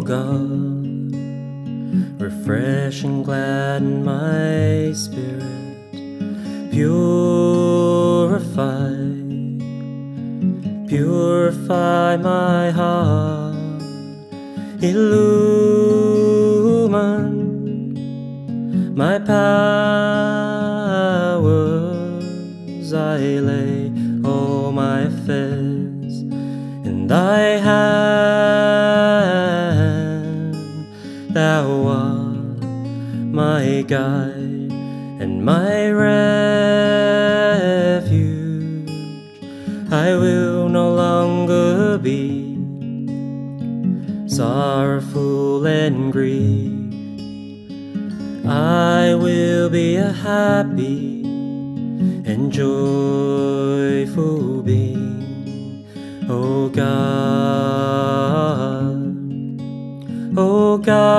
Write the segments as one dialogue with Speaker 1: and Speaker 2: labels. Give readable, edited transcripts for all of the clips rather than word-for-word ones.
Speaker 1: God, refresh and gladden my spirit, purify my heart, illumine my powers. I lay all my affairs in thy hand. Thou art my guide and my refuge. I will no longer be sorrowful and grieved. I will be a happy and joyful being. O God, O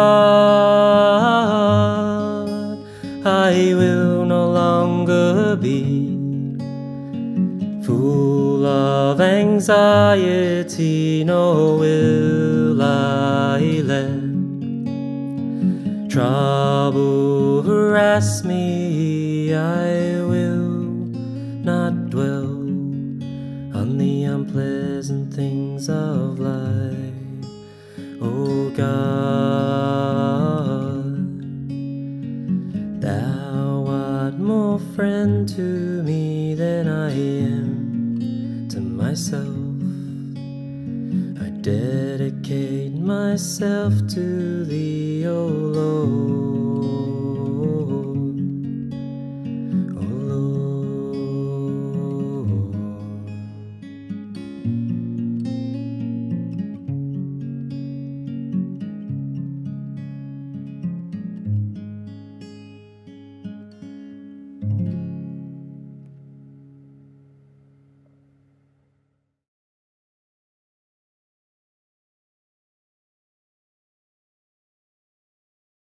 Speaker 1: God, I will no longer be full of anxiety, nor will I let trouble harass me. I will not dwell on the unpleasant things of life. O God, thou art more friend to me than I am to myself. I dedicate myself to thee, O Lord.